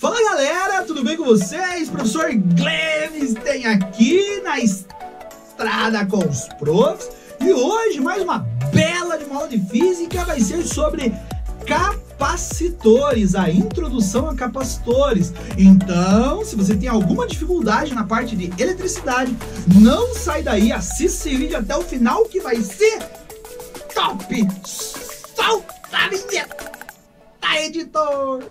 Fala galera, tudo bem com vocês? Professor Gleves tem aqui na Estrada com os Profs. E hoje mais uma bela de uma aula de física vai ser sobre capacitores, a introdução a capacitores. Então, se você tem alguma dificuldade na parte de eletricidade, não sai daí, assista esse vídeo até o final que vai ser top! Solta a vinheta, editor!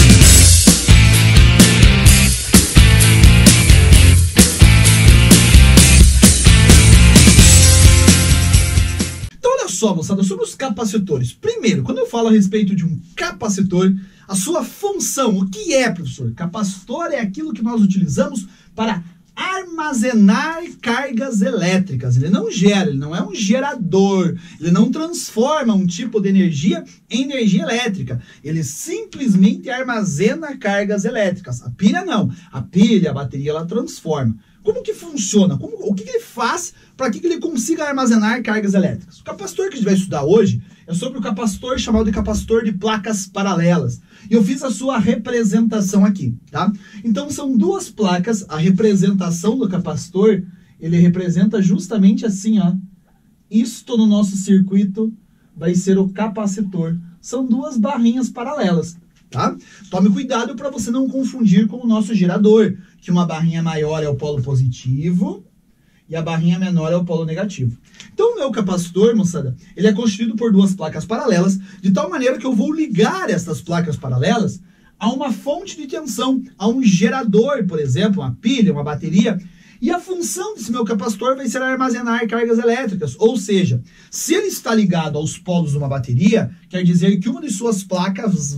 Só, moçada, sobre os capacitores. Primeiro, quando eu falo a respeito de um capacitor, a sua função, o que é, professor? Capacitor é aquilo que nós utilizamos para armazenar cargas elétricas. Ele não gera, ele não é um gerador, ele não transforma um tipo de energia em energia elétrica. Ele simplesmente armazena cargas elétricas. A pilha não. A pilha, a bateria, ela transforma. Como que funciona? O que ele faz para que ele consiga armazenar cargas elétricas? O capacitor que a gente vai estudar hoje é sobre o capacitor chamado de capacitor de placas paralelas. E eu fiz a sua representação aqui, tá? Então são duas placas, a representação do capacitor, ele representa justamente assim, ó. Isto no nosso circuito vai ser o capacitor. São duas barrinhas paralelas, tá? Tome cuidado para você não confundir com o nosso gerador, que uma barrinha maior é o polo positivo e a barrinha menor é o polo negativo. Então o meu capacitor, moçada, ele é constituído por duas placas paralelas, de tal maneira que eu vou ligar essas placas paralelas a uma fonte de tensão, a um gerador, por exemplo, uma pilha, uma bateria, e a função desse meu capacitor vai ser armazenar cargas elétricas, ou seja, se ele está ligado aos polos de uma bateria, quer dizer que uma de suas placas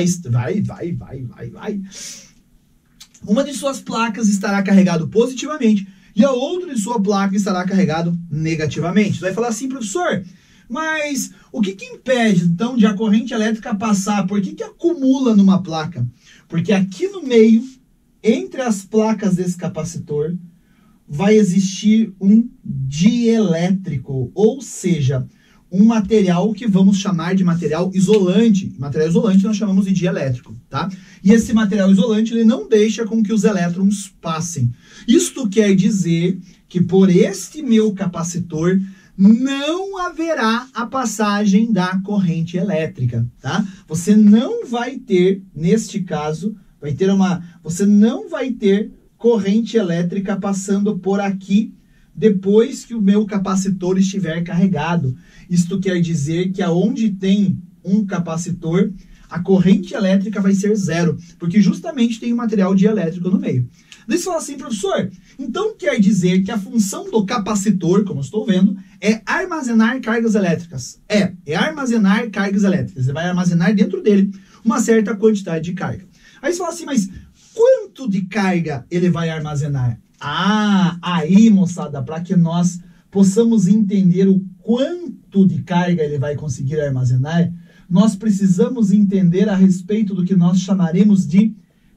uma de suas placas estará carregado positivamente e a outra de sua placa estará carregado negativamente. Você vai falar assim, professor, mas o que impede, então, de a corrente elétrica passar? Por que acumula numa placa? Porque aqui no meio, entre as placas desse capacitor, vai existir um dielétrico, ou seja, um material que vamos chamar de material isolante. Material isolante nós chamamos de dielétrico, tá? E esse material isolante, ele não deixa com que os elétrons passem. Isto quer dizer que por este meu capacitor não haverá a passagem da corrente elétrica, tá? Você não vai ter, neste caso, você não vai ter corrente elétrica passando por aqui depois que o meu capacitor estiver carregado. Isto quer dizer que aonde tem um capacitor, a corrente elétrica vai ser zero, porque justamente tem um material dielétrico no meio. Daí você fala assim, professor, então quer dizer que a função do capacitor, como eu estou vendo, é armazenar cargas elétricas. É armazenar cargas elétricas. Você vai armazenar dentro dele uma certa quantidade de carga. Aí você fala assim, mas quanto de carga ele vai armazenar? Ah, aí, moçada, para que nós possamos entender o quanto de carga ele vai conseguir armazenar, nós precisamos entender a respeito do que nós chamaremos de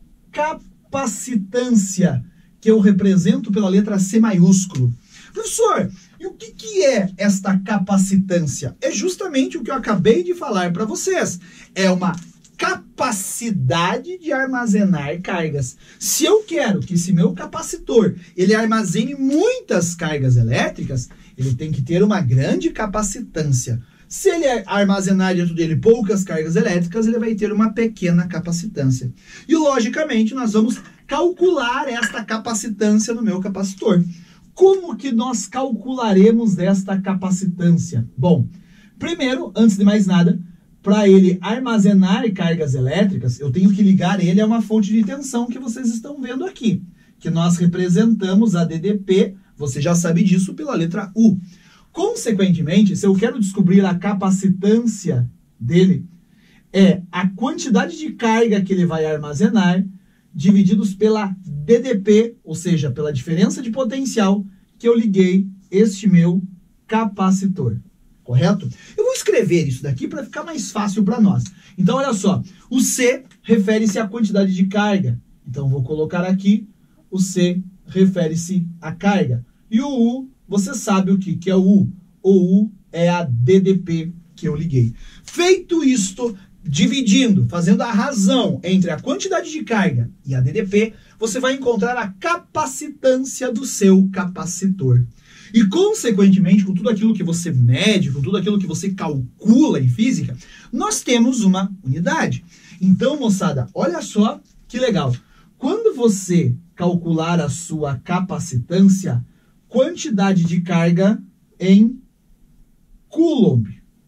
capacitância, que eu represento pela letra C maiúsculo. Professor, e o que é esta capacitância? É justamente o que eu acabei de falar para vocês. É uma capacidade de armazenar cargas. Se eu quero que esse meu capacitor ele armazene muitas cargas elétricas, ele tem que ter uma grande capacitância. Se ele armazenar dentro dele poucas cargas elétricas, ele vai ter uma pequena capacitância. E logicamente nós vamos calcular esta capacitância no meu capacitor. Como que nós calcularemos esta capacitância? Bom, primeiro, antes de mais nada, para ele armazenar cargas elétricas, eu tenho que ligar ele a uma fonte de tensão que vocês estão vendo aqui, que nós representamos a DDP, você já sabe disso, pela letra U. Consequentemente, se eu quero descobrir a capacitância dele, é a quantidade de carga que ele vai armazenar divididos pela DDP, ou seja, pela diferença de potencial que eu liguei este meu capacitor. Correto? Eu vou escrever isso daqui para ficar mais fácil para nós. Então, olha só. O C refere-se à quantidade de carga. Então, vou colocar aqui. O C refere-se à carga. E o U, você sabe o que é o U. O U é a DDP que eu liguei. Feito isto, dividindo, fazendo a razão entre a quantidade de carga e a DDP, você vai encontrar a capacitância do seu capacitor. E, consequentemente, com tudo aquilo que você mede, com tudo aquilo que você calcula em física, nós temos uma unidade. Então, moçada, olha só que legal. Quando você calcular a sua capacitância, quantidade de carga em Coulomb,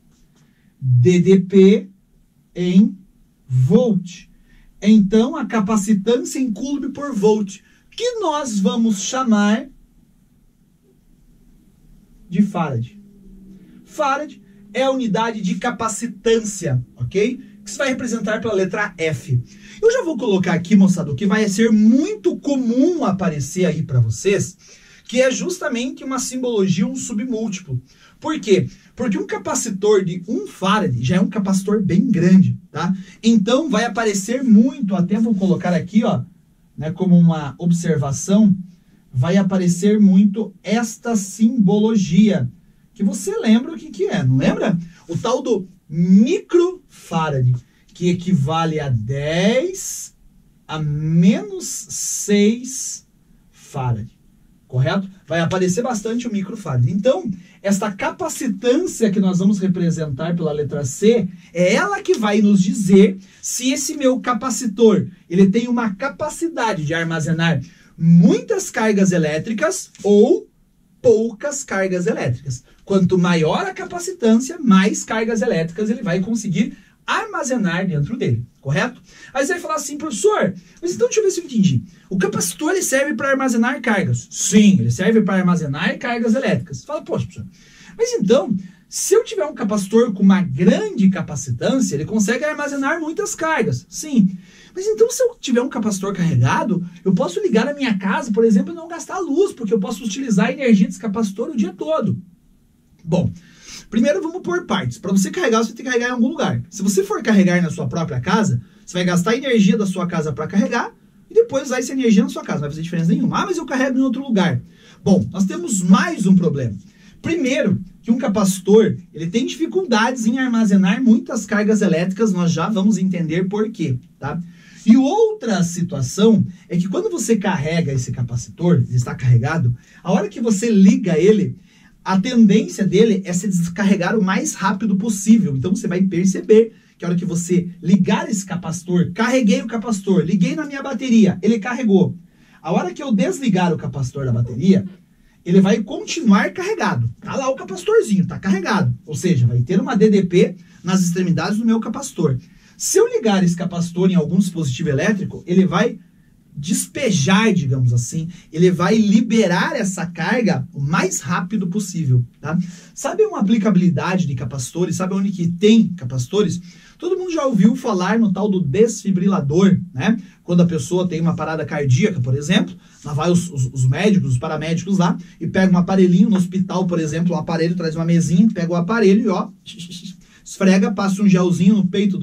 DDP em volt. Então, a capacitância em Coulomb por volt, que nós vamos chamar de Farad. Farad é a unidade de capacitância, ok? Que se vai representar pela letra F. Eu já vou colocar aqui, moçada, o que vai ser muito comum aparecer aí para vocês, que é justamente uma simbologia, um submúltiplo. Por quê? Porque um capacitor de 1 farad já é um capacitor bem grande, tá? Então vai aparecer muito, até vou colocar aqui, ó, né, como uma observação, vai aparecer muito esta simbologia, que você lembra o que é, não lembra? O tal do microfarad, que equivale a 10 a menos 6 farad. Correto? Vai aparecer bastante o microfarad. Então, esta capacitância que nós vamos representar pela letra C, é ela que vai nos dizer se esse meu capacitor, ele tem uma capacidade de armazenar muitas cargas elétricas ou poucas cargas elétricas. Quanto maior a capacitância, mais cargas elétricas ele vai conseguir armazenar dentro dele, correto? Aí você vai falar assim, professor, mas então deixa eu ver se eu entendi. O capacitor ele serve para armazenar cargas? Sim, ele serve para armazenar cargas elétricas. Você fala, poxa, professor, mas então, se eu tiver um capacitor com uma grande capacitância, ele consegue armazenar muitas cargas. Sim, mas então se eu tiver um capacitor carregado, eu posso ligar na minha casa, por exemplo, e não gastar luz, porque eu posso utilizar a energia desse capacitor o dia todo. Bom, primeiro vamos por partes. Para você carregar, você tem que carregar em algum lugar. Se você for carregar na sua própria casa, você vai gastar a energia da sua casa para carregar e depois usar essa energia na sua casa. Não vai fazer diferença nenhuma. Ah, mas eu carrego em outro lugar. Bom, nós temos mais um problema. Primeiro, que um capacitor ele tem dificuldades em armazenar muitas cargas elétricas. Nós já vamos entender por quê, tá? E outra situação é que quando você carrega esse capacitor, ele está carregado, a hora que você liga ele, a tendência dele é se descarregar o mais rápido possível. Então você vai perceber que a hora que você ligar esse capacitor, carreguei o capacitor, liguei na minha bateria, ele carregou. A hora que eu desligar o capacitor da bateria, ele vai continuar carregado. Tá lá o capacitorzinho, tá carregado. Ou seja, vai ter uma DDP nas extremidades do meu capacitor. Se eu ligar esse capacitor em algum dispositivo elétrico, ele vai despejar, digamos assim, ele vai liberar essa carga o mais rápido possível, tá? Sabe uma aplicabilidade de capacitores? Sabe onde que tem capacitores? Todo mundo já ouviu falar no tal do desfibrilador, né? Quando a pessoa tem uma parada cardíaca, por exemplo, lá vai os médicos, os paramédicos lá, e pega um aparelhinho no hospital, por exemplo, o aparelho traz uma mesinha, pega o aparelho e ó, esfrega, passa um gelzinho no peito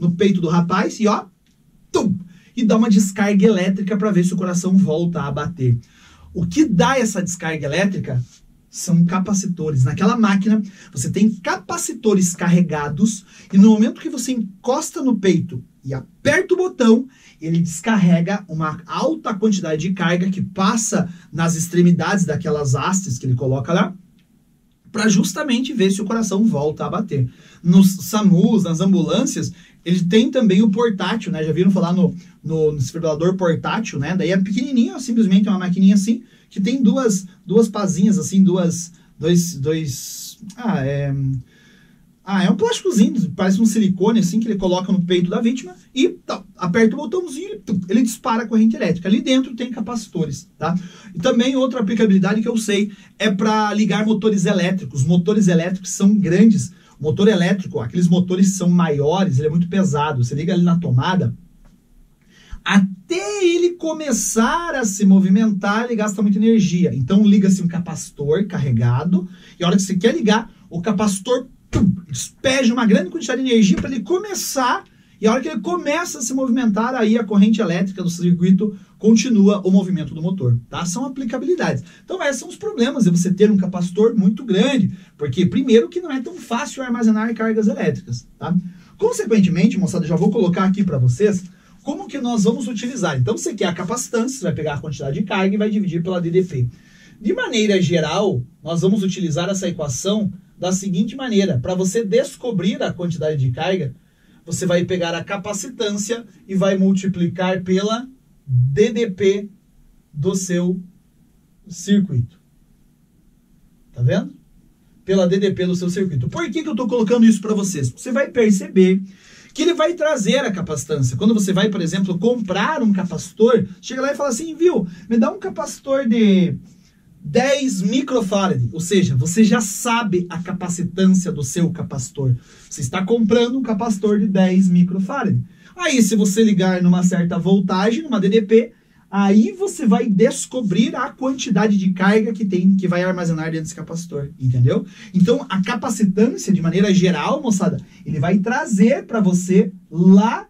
do rapaz e ó, tum! E dá uma descarga elétrica para ver se o coração volta a bater. O que dá essa descarga elétrica são capacitores. Naquela máquina, você tem capacitores carregados e no momento que você encosta no peito e aperta o botão, ele descarrega uma alta quantidade de carga que passa nas extremidades daquelas hastes que ele coloca lá, para justamente ver se o coração volta a bater. Nos SAMUs, nas ambulâncias, ele tem também o portátil, né? Já viram falar no desfibrilador portátil, né? Daí é pequenininho, simplesmente uma maquininha assim, que tem duas pazinhas, assim, é um plásticozinho, parece um silicone, assim, que ele coloca no peito da vítima e tá, aperta o botãozinho e ele dispara a corrente elétrica. Ali dentro tem capacitores, tá? E também outra aplicabilidade que eu sei é para ligar motores elétricos. Motores elétricos são grandes. O motor elétrico, aqueles motores são maiores, ele é muito pesado. Você liga ali na tomada, até ele começar a se movimentar, ele gasta muita energia. Então liga-se um capacitor carregado e a hora que você quer ligar, o capacitor despeja uma grande quantidade de energia para ele começar, e a hora que ele começa a se movimentar, aí a corrente elétrica do circuito continua o movimento do motor, tá? São aplicabilidades. Então esses são os problemas de você ter um capacitor muito grande, porque primeiro que não é tão fácil armazenar cargas elétricas, tá? Consequentemente, moçada, já vou colocar aqui para vocês como que nós vamos utilizar. Então, você quer a capacitância, você vai pegar a quantidade de carga e vai dividir pela DDP. De maneira geral, nós vamos utilizar essa equação da seguinte maneira. Para você descobrir a quantidade de carga, você vai pegar a capacitância e vai multiplicar pela DDP do seu circuito. Tá vendo? Pela DDP do seu circuito. Por que eu estou colocando isso para vocês? Você vai perceber que ele vai trazer a capacitância. Quando você vai, por exemplo, comprar um capacitor, chega lá e fala assim, viu, me dá um capacitor de 10 microfarad, ou seja, você já sabe a capacitância do seu capacitor. Você está comprando um capacitor de 10 microfarad. Aí, se você ligar numa certa voltagem, numa DDP, aí você vai descobrir a quantidade de carga que vai armazenar dentro desse capacitor, entendeu? Então, a capacitância, de maneira geral, moçada, ele vai trazer para você lá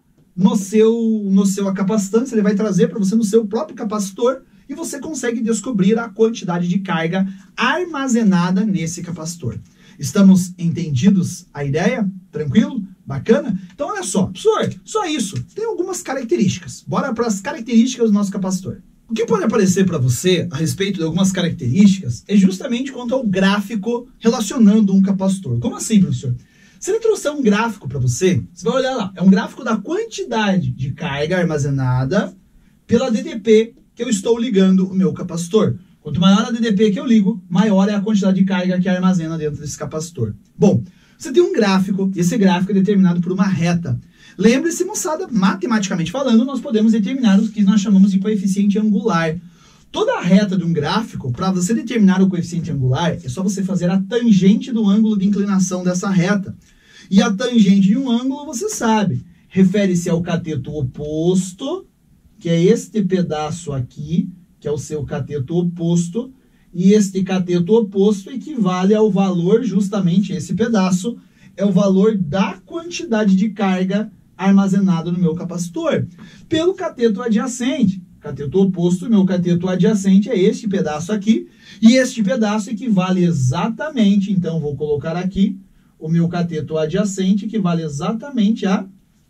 a capacitância, ele vai trazer para você no seu próprio capacitor, e você consegue descobrir a quantidade de carga armazenada nesse capacitor. Estamos entendidos a ideia? Tranquilo? Bacana? Então, olha só, professor, só isso. Tem algumas características. Bora para as características do nosso capacitor. O que pode aparecer para você a respeito de algumas características é justamente quanto ao gráfico relacionando um capacitor. Como assim, professor? Se ele trouxer um gráfico para você, você vai olhar lá. É um gráfico da quantidade de carga armazenada pela DDP que eu estou ligando o meu capacitor. Quanto maior a DDP que eu ligo, maior é a quantidade de carga que armazena dentro desse capacitor. Bom, você tem um gráfico, e esse gráfico é determinado por uma reta. Lembre-se, moçada, matematicamente falando, nós podemos determinar o que nós chamamos de coeficiente angular. Toda a reta de um gráfico, para você determinar o coeficiente angular, é só você fazer a tangente do ângulo de inclinação dessa reta. E a tangente de um ângulo, você sabe, refere-se ao cateto oposto, que é este pedaço aqui, que é o seu cateto oposto, e este cateto oposto equivale ao valor, justamente esse pedaço, é o valor da quantidade de carga armazenada no meu capacitor, pelo cateto adjacente. Cateto oposto, meu cateto adjacente é este pedaço aqui, e este pedaço equivale exatamente, então vou colocar aqui, o meu cateto adjacente equivale exatamente a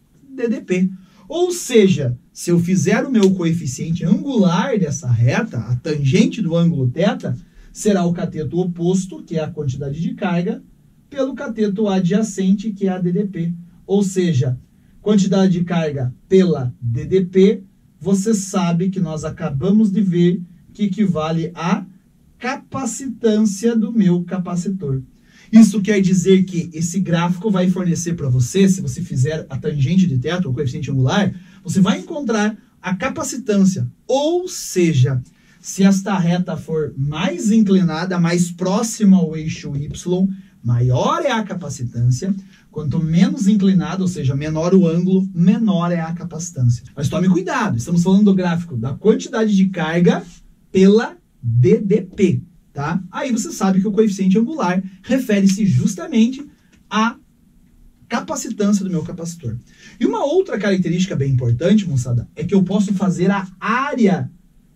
DDP. Ou seja, se eu fizer o meu coeficiente angular dessa reta, a tangente do ângulo θ, será o cateto oposto, que é a quantidade de carga, pelo cateto adjacente, que é a DDP. Ou seja, quantidade de carga pela DDP, você sabe que nós acabamos de ver que equivale à capacitância do meu capacitor. Isso quer dizer que esse gráfico vai fornecer para você, se você fizer a tangente de θ, o coeficiente angular, você vai encontrar a capacitância. Ou seja, se esta reta for mais inclinada, mais próxima ao eixo Y, maior é a capacitância. Quanto menos inclinado, ou seja, menor o ângulo, menor é a capacitância. Mas tome cuidado, estamos falando do gráfico da quantidade de carga pela DDP. Tá? Aí você sabe que o coeficiente angular refere-se justamente à capacitância do meu capacitor. E uma outra característica bem importante, moçada, é que eu posso fazer a área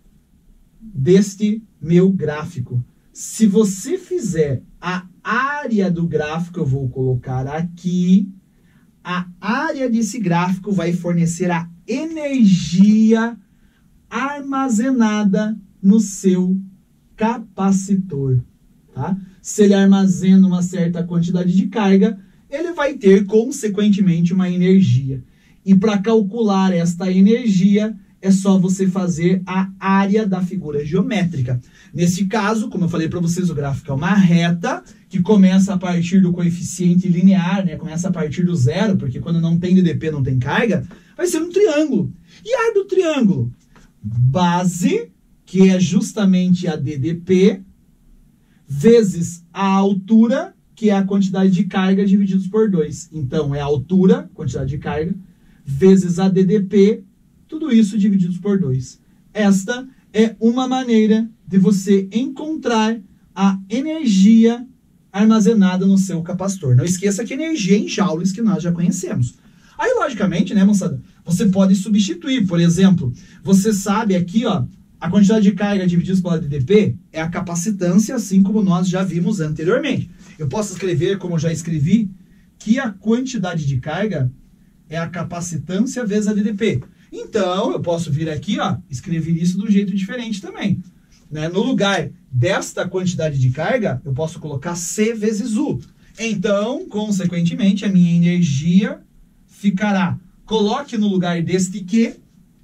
deste meu gráfico. Se você fizer a área do gráfico, eu vou colocar aqui, a área desse gráfico vai fornecer a energia armazenada no seu capacitor, tá? Se ele armazena uma certa quantidade de carga, ele vai ter, consequentemente, uma energia. E para calcular esta energia, é só você fazer a área da figura geométrica. Nesse caso, como eu falei para vocês, o gráfico é uma reta que começa a partir do coeficiente linear, né? Começa a partir do zero, porque quando não tem DDP, não tem carga, vai ser um triângulo. E a área do triângulo? Base, que é justamente a DDP, vezes a altura, que é a quantidade de carga divididos por 2. Então, é a altura, quantidade de carga, vezes a DDP, tudo isso divididos por 2. Esta é uma maneira de você encontrar a energia armazenada no seu capacitor. Não esqueça que energia é em joules, que nós já conhecemos. Aí, logicamente, né, moçada, você pode substituir. Por exemplo, você sabe aqui, ó, a quantidade de carga dividida pela DDP é a capacitância, assim como nós já vimos anteriormente. Eu posso escrever, como eu já escrevi, que a quantidade de carga é a capacitância vezes a DDP. Então, eu posso vir aqui, ó, escrever isso de um jeito diferente também. Né? No lugar desta quantidade de carga, eu posso colocar C vezes U. Então, consequentemente, a minha energia ficará, coloque no lugar deste Q,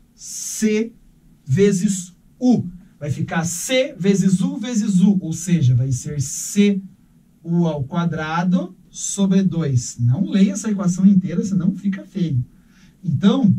C vezes U. Vai ficar C vezes U, ou seja, vai ser CU ao quadrado sobre 2. Não leia essa equação inteira, senão fica feio. Então,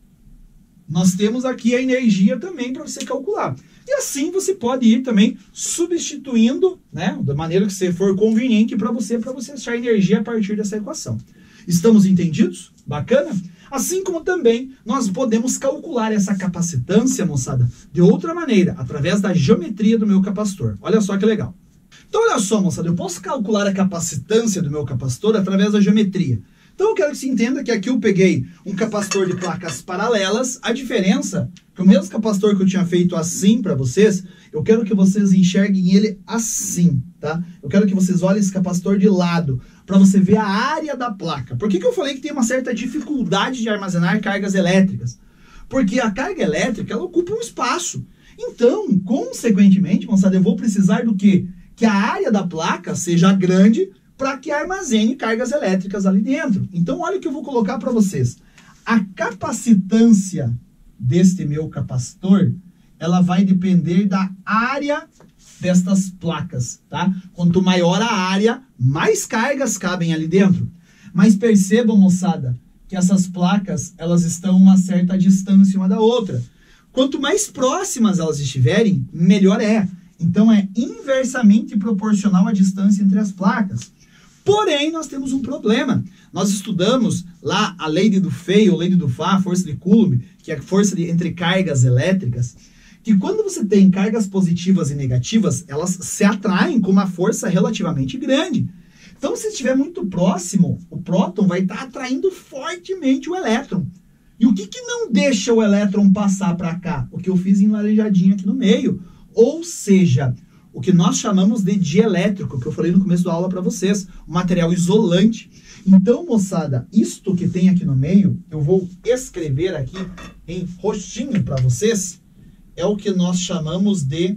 nós temos aqui a energia também para você calcular. E assim você pode ir também substituindo, né, da maneira que você for conveniente para você achar energia a partir dessa equação. Estamos entendidos? Bacana? Assim como também nós podemos calcular essa capacitância, moçada, de outra maneira, através da geometria do meu capacitor. Olha só que legal. Então, olha só, moçada, eu posso calcular a capacitância do meu capacitor através da geometria. Então, eu quero que você entenda que aqui eu peguei um capacitor de placas paralelas. A diferença, que o mesmo capacitor que eu tinha feito assim para vocês, eu quero que vocês enxerguem ele assim, tá? Eu quero que vocês olhem esse capacitor de lado, para você ver a área da placa. Por que eu falei que tem uma certa dificuldade de armazenar cargas elétricas? Porque a carga elétrica, ela ocupa um espaço. Então, consequentemente, moçada, eu vou precisar do quê? Que a área da placa seja grande para que armazene cargas elétricas ali dentro. Então, olha o que eu vou colocar para vocês. A capacitância deste meu capacitor, ela vai depender da área destas placas, tá? Quanto maior a área, mais cargas cabem ali dentro. Mas percebam, moçada, que essas placas, elas estão a uma certa distância uma da outra. Quanto mais próximas elas estiverem, melhor é. Então, é inversamente proporcional à distância entre as placas. Porém, nós temos um problema. Nós estudamos lá a lei de Dufay, ou lei de Dufay, a força de Coulomb, que é a força entre cargas elétricas, que quando você tem cargas positivas e negativas, elas se atraem com uma força relativamente grande. Então, se estiver muito próximo, o próton vai estar atraindo fortemente o elétron. E o que não deixa o elétron passar para cá? O que eu fiz em laranjadinho aqui no meio. Ou seja, o que nós chamamos de dielétrico, que eu falei no começo da aula para vocês, um material isolante. Então, moçada, isto que tem aqui no meio, eu vou escrever aqui em roxinho para vocês, é o que nós chamamos de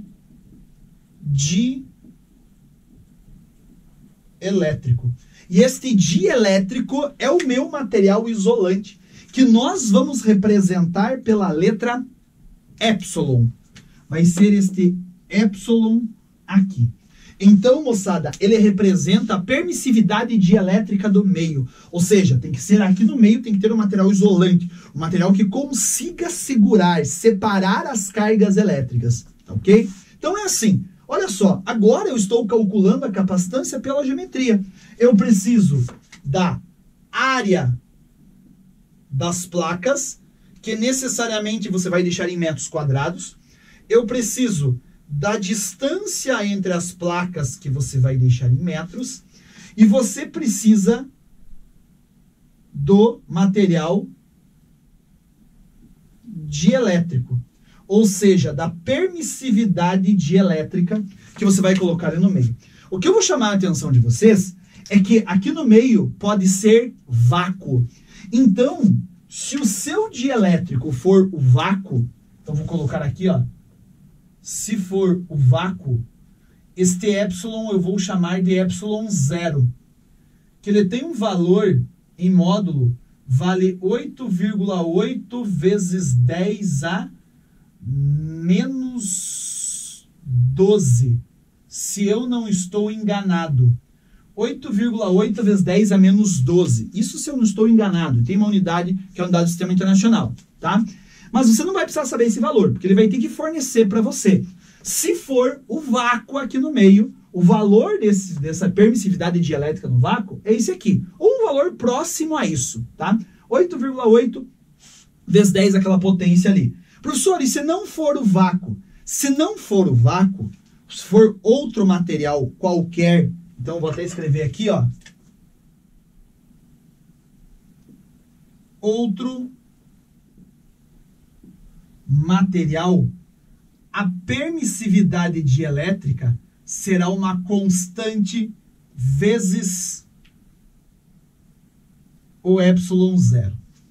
dielétrico. E este dielétrico é o meu material isolante, que nós vamos representar pela letra epsilon. Vai ser este epsilon aqui. Então, moçada, ele representa a permissividade dielétrica do meio. Ou seja, tem que ser aqui no meio, tem que ter um material isolante. Um material que consiga segurar, separar as cargas elétricas. Ok? Então é assim. Olha só, agora eu estou calculando a capacitância pela geometria. Eu preciso da área das placas, que necessariamente você vai deixar em metros quadrados. Eu preciso da distância entre as placas, que você vai deixar em metros, e você precisa do material dielétrico, ou seja, da permissividade dielétrica que você vai colocar ali no meio. O que eu vou chamar a atenção de vocês é que aqui no meio pode ser vácuo. Então, se o seu dielétrico for o vácuo, então vou colocar aqui, ó, se for o vácuo, este epsilon eu vou chamar de epsilon zero, que ele tem um valor em módulo, vale 8,8 vezes 10 a menos 12, se eu não estou enganado. 8,8 vezes 10 a menos 12. Isso se eu não estou enganado. Tem uma unidade que é a unidade do Sistema Internacional, tá? Mas você não vai precisar saber esse valor, porque ele vai ter que fornecer para você. Se for o vácuo aqui no meio, o valor dessa permissividade dielétrica no vácuo é esse aqui. Ou um valor próximo a isso, tá? 8,8 vezes 10, aquela potência ali. Professor, e se não for o vácuo? Se não for o vácuo, se for outro material qualquer, então vou até escrever aqui, ó. Outro material, a permissividade dielétrica será uma constante vezes o ε0.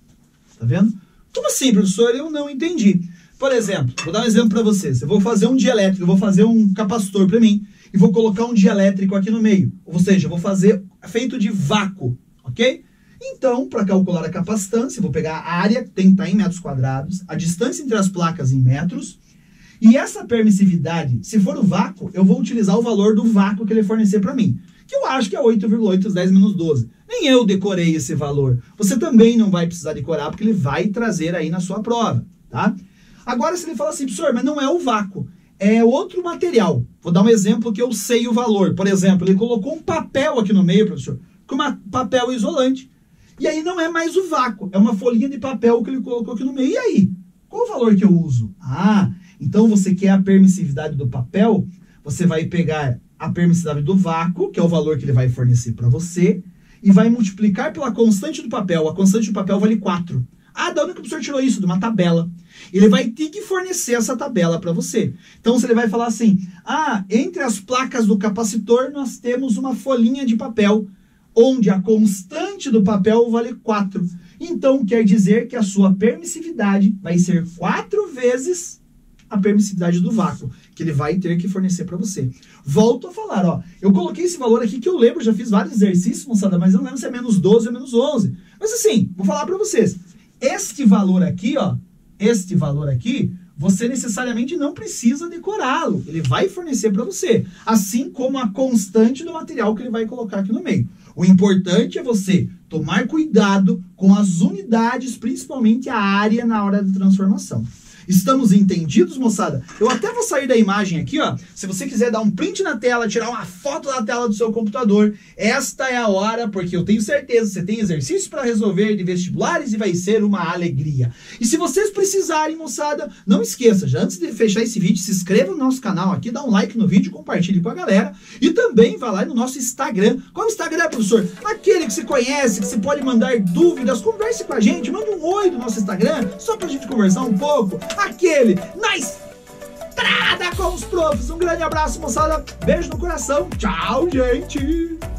Tá vendo? Como assim, professor? Eu não entendi. Por exemplo, vou dar um exemplo para vocês. Eu vou fazer um dielétrico, eu vou fazer um capacitor para mim e vou colocar um dielétrico aqui no meio. Ou seja, eu vou fazer feito de vácuo, ok? Então, para calcular a capacitância, eu vou pegar a área, que tem que estar em metros quadrados, a distância entre as placas em metros, e essa permissividade, se for o vácuo, eu vou utilizar o valor do vácuo que ele fornecer para mim, que eu acho que é 8,810-12. Nem eu decorei esse valor. Você também não vai precisar decorar, porque ele vai trazer aí na sua prova, tá? Agora, se ele fala assim, professor, mas não é o vácuo, é outro material. Vou dar um exemplo que eu sei o valor. Por exemplo, ele colocou um papel aqui no meio, professor, com um papel isolante. E aí não é mais o vácuo, é uma folhinha de papel que ele colocou aqui no meio. E aí? Qual o valor que eu uso? Ah, então você quer a permissividade do papel, você vai pegar a permissividade do vácuo, que é o valor que ele vai fornecer para você, e vai multiplicar pela constante do papel. A constante do papel vale 4. Ah, da onde que o professor tirou isso? De uma tabela. Ele vai ter que fornecer essa tabela para você. Então, você vai falar assim, ah, entre as placas do capacitor, nós temos uma folhinha de papel, onde a constante do papel vale 4. Então, quer dizer que a sua permissividade vai ser 4 vezes a permissividade do vácuo, que ele vai ter que fornecer para você. Volto a falar, ó, eu coloquei esse valor aqui que eu lembro, já fiz vários exercícios, moçada, mas eu não lembro se é menos 12 ou menos 11. Mas assim, vou falar para vocês, este valor aqui, ó, este valor aqui, você necessariamente não precisa decorá-lo, ele vai fornecer para você, assim como a constante do material que ele vai colocar aqui no meio. O importante é você tomar cuidado com as unidades, principalmente a área na hora da transformação. Estamos entendidos, moçada? Eu até vou sair da imagem aqui, ó. Se você quiser dar um print na tela, tirar uma foto da tela do seu computador, esta é a hora, porque eu tenho certeza que você tem exercício para resolver de vestibulares e vai ser uma alegria. E se vocês precisarem, moçada, não esqueça, já antes de fechar esse vídeo, se inscreva no nosso canal aqui, dá um like no vídeo, compartilhe com a galera e também vá lá no nosso Instagram. Qual é o Instagram, professor? Aquele que você conhece, que você pode mandar dúvidas, converse com a gente, mande um oi do nosso Instagram, só pra gente conversar um pouco. Aquele na estrada com os profs. Um grande abraço, moçada. Beijo no coração. Tchau, gente.